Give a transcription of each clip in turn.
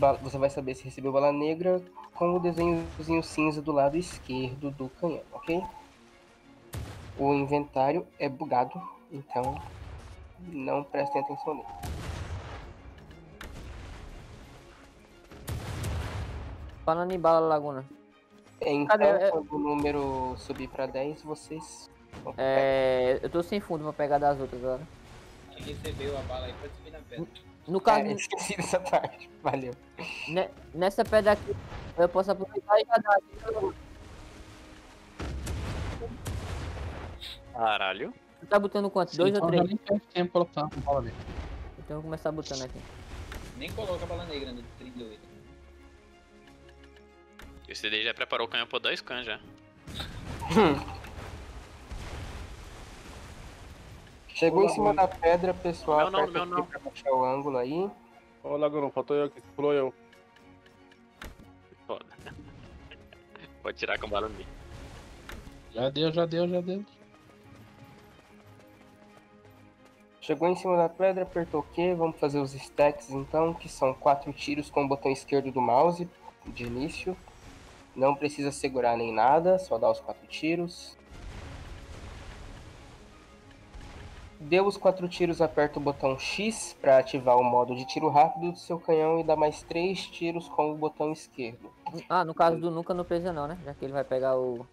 você vai saber se recebeu bala negra com o desenhozinho cinza do lado esquerdo do canhão, ok? O inventário é bugado, então não prestem atenção nele. Falando em bala, Laguna. Então, Cadê? quando o número subir pra 10, vocês vão pro Eu tô sem fundo pra pegar das outras agora. Quem recebeu a bala aí pode subir na pedra. No caso, esqueci dessa parte. Valeu. nessa pedra aqui, eu posso aproveitar e já dar aqui. Caralho. Você tá botando quanto? 2 ou 3? Nem faz tempo colocar uma bola ali. Então eu vou começar botando aqui. Nem coloca a bala negra no 38. Esse daí já preparou o canhão por 2 can já. Chegou em cima da pedra, pessoal. Meu aperta não. aqui pra baixar o ângulo aí. Ô, Laguna, faltou eu aqui, pulou eu. Foda. Pode tirar com bala ali. Já deu. Chegou em cima da pedra, apertou o Q. Vamos fazer os stacks então, que são 4 tiros com o botão esquerdo do mouse de início. Não precisa segurar nem nada, só dá os 4 tiros. Deu os 4 tiros, aperta o botão X para ativar o modo de tiro rápido do seu canhão e dá mais 3 tiros com o botão esquerdo. Ah, no caso do Nuca não precisa não, né? Já que ele vai pegar o...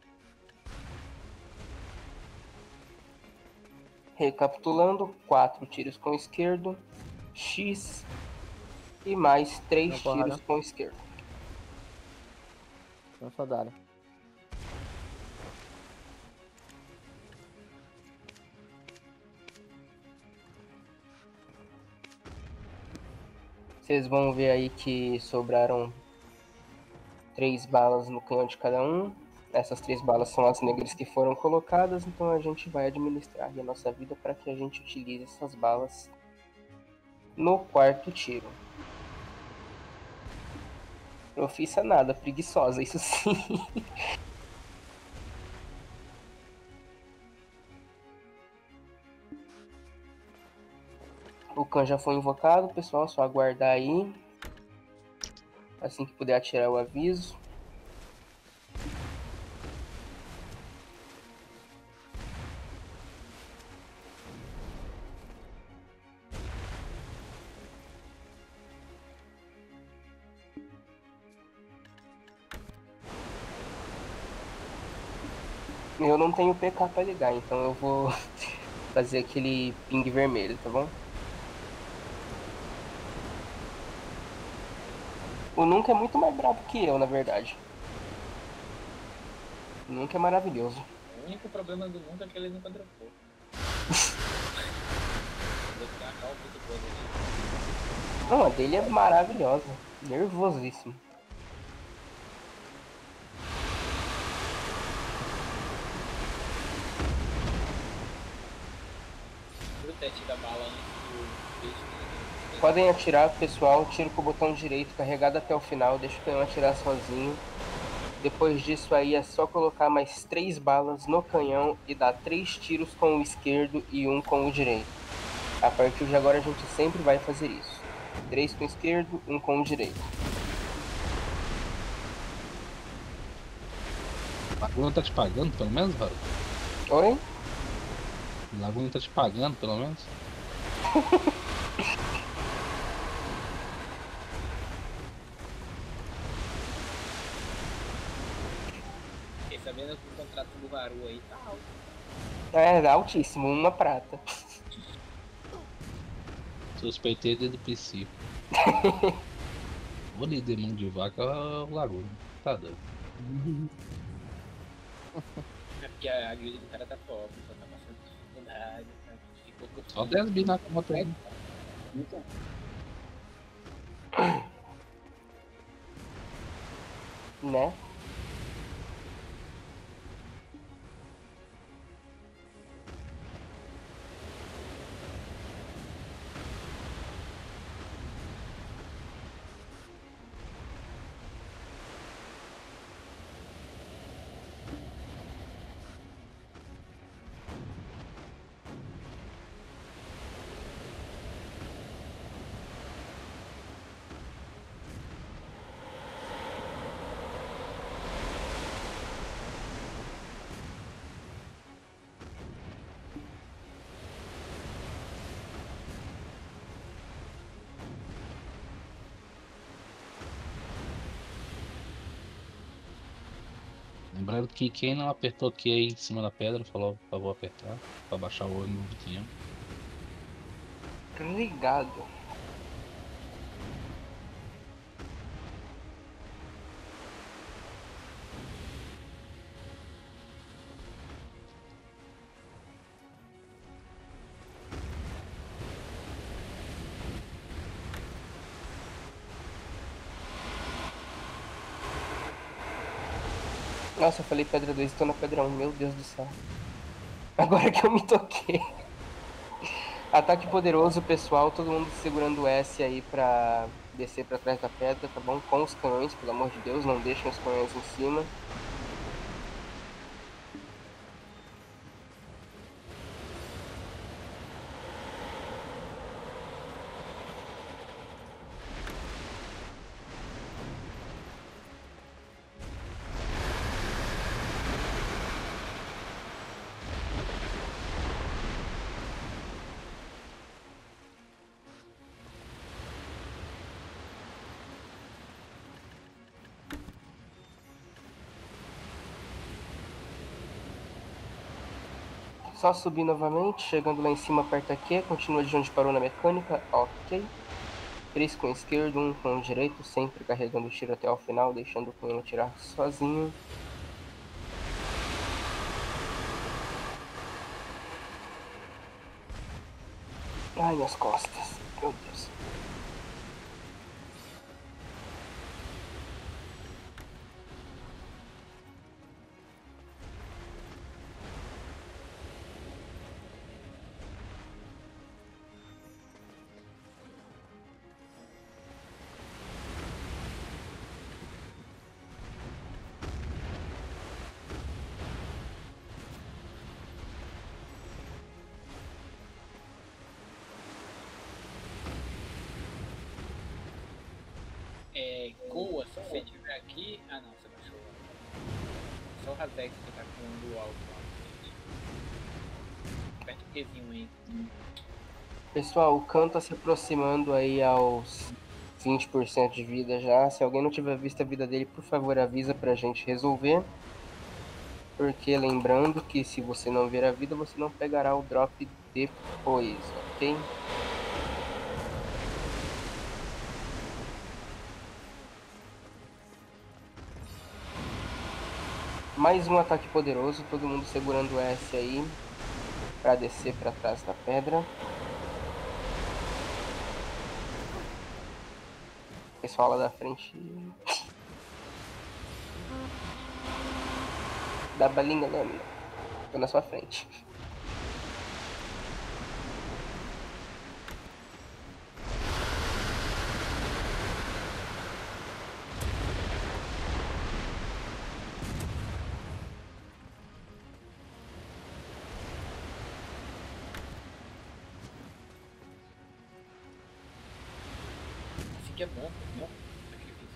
Recapitulando, 4 tiros com o esquerdo, X e mais 3 Não, porrada. tiros com o esquerdo. Não só dá. Vocês vão ver aí que sobraram 3 balas no canhão de cada um. Essas 3 balas são as negras que foram colocadas, então a gente vai administrar a nossa vida para que a gente utilize essas balas no 4º tiro. Profissa nada, preguiçosa, isso sim. O Khan já foi invocado, pessoal, só aguardar aí. Assim que puder atirar o aviso. Eu não tenho PK pra ligar, então eu vou fazer aquele ping vermelho, tá bom? O Nunca é muito mais brabo que eu, na verdade. O Nunca é maravilhoso. O único problema do mundo é que ele nunca dropou. Vou ficar calmo muito bom ali. Não, a dele é maravilhosa. Nervosíssimo. O teste da bala antes do bicho. Podem atirar, pessoal. Tiro com o botão direito carregado até o final. Deixa o canhão atirar sozinho. Depois disso aí é só colocar mais 3 balas no canhão e dar 3 tiros com o esquerdo e 1 com o direito. A partir de agora a gente sempre vai fazer isso. 3 com o esquerdo, 1 com o direito. Laguna tá te pagando, pelo menos, Raul? Oi? Laguna tá te pagando, pelo menos? Fiquei sabendo que o contrato do Haru aí tá alto. É, altíssimo, 1 prata. Suspeitei desde o princípio. O líder mão de vaca é o Laguna. Tá doido. É porque a guilda do cara tá pobre, só tá passando dificuldade. Ficou com Só 10 bi na conta aí. Né? Lembrando que quem não apertou Q aí em cima da pedra, falou, por favor, apertar, pra baixar o olho no canhão. Ligado. Nossa, eu falei pedra 2 e tô na pedra 1, meu Deus do céu. Agora que eu me toquei. Ataque poderoso, pessoal, todo mundo segurando o S aí pra descer pra trás da pedra, tá bom? Com os canhões, pelo amor de Deus, não deixem os canhões em cima. Só subir novamente, chegando lá em cima, aperta Q, continua de onde parou na mecânica, ok. 3 com o esquerdo, 1 com o direito, sempre carregando o tiro até o final, deixando o canhão tirar sozinho. Ai, minhas costas, meu Deus. Goa, se você estiver aqui. Ah não, você baixou. Só o Razex que tá com o do alto lá. Aperta o Qzinho aí. Pessoal, o Khan tá se aproximando aí aos 20% de vida já. Se alguém não tiver visto a vida dele, por favor, avisa pra gente resolver. Porque lembrando que se você não ver a vida, você não pegará o drop depois, ok? Mais um ataque poderoso, todo mundo segurando o S aí pra descer pra trás da pedra. Pessoal lá da frente. Dá balinha, lâmina. Tô na sua frente. Esse aqui é bom, bom. Sacrifício.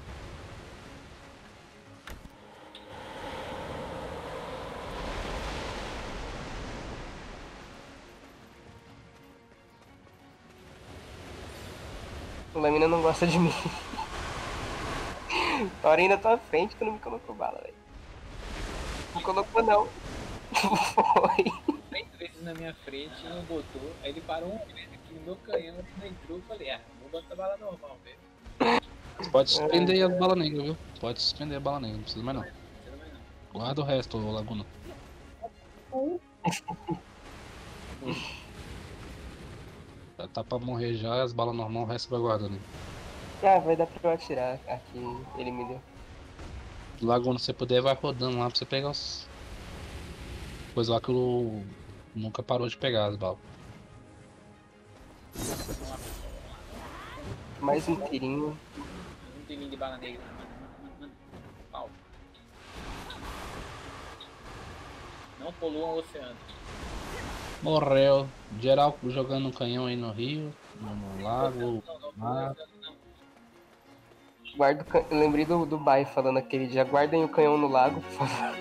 A lâmina não gosta de mim. Tora ainda tá à frente, tu não me colocou bala, velho. Não colocou não. Foi. 3 vezes na minha frente e não botou. Aí ele parou uma vez aqui no meu canhão, ele não entrou. Eu falei, vou botar bala normal, velho. Pode suspender as balas negras, viu? Pode suspender a bala negra, não precisa mais não. Não vai não. Guarda o resto, ô Laguna. Já tá pra morrer já, as balas normais, o resto vai guardando. Ah, vai dar pra eu atirar aqui, ele me deu. Laguna, se você puder, vai rodando lá pra você pegar os. Coisa lá que eu nunca parou de pegar as balas. Mais um tirinho. Não tem linha de bala negra, mano. Pau. Não poluam o oceano. Morreu. Geral jogando um canhão aí no rio, no lago, Não, mar. Guarda eu lembrei do Bai falando aquele dia. Guardem o canhão no lago, por favor.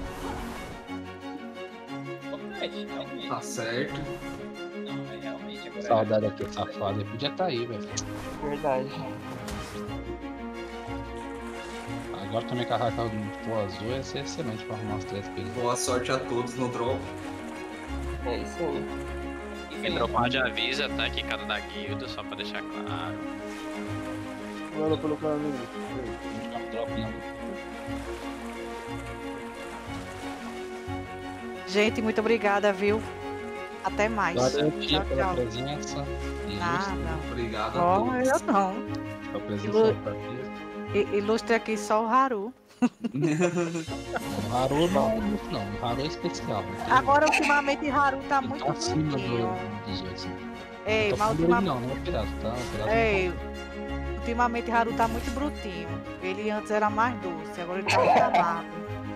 Realmente. Tá certo. Não, é realmente agora. Saudade daquele safado, ele podia estar aí, velho. Verdade. Agora também carregar o Pô Azul ia ser excelente pra arrumar os 3 kills. Boa sorte a todos no drop. É isso aí. Quem dropar de avisa, tá aqui cada da guilda, só pra deixar claro. Mano, pelo caminho. Drop não. Gente, muito obrigada, viu? Até mais. Valeu, tia, Tchau, pela tchau. presença. Nada. Obrigado a Ó, todos. eu não. Pela presença aqui. Ilustre aqui só o Haru. O Haru não. O Haru é especial. Agora, ultimamente, Haru tá Ele muito tá acima bonitinho. dos outros. Ei, Eu tô mas falando ultimamente... não é pirata, tá? O pirata Ei, ultimamente Haru tá muito brutinho. Ele antes era mais doce, agora ele tá muito amado.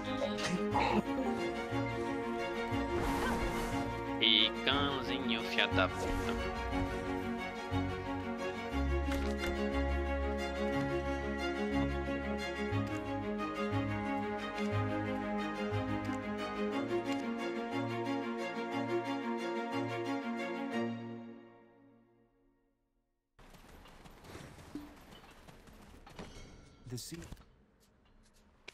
E cãozinho, fiado da puta. The sea.